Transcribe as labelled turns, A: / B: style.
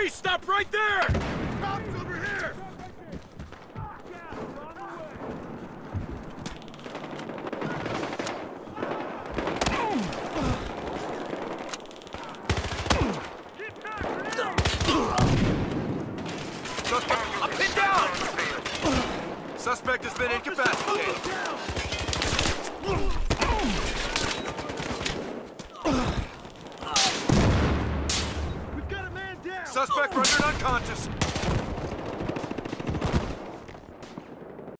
A: Police, stop right there! Cops over here!
B: I'm pinned down! Suspect has been incapacitated.
A: We've got a man down!
B: Suspect rendered unconscious.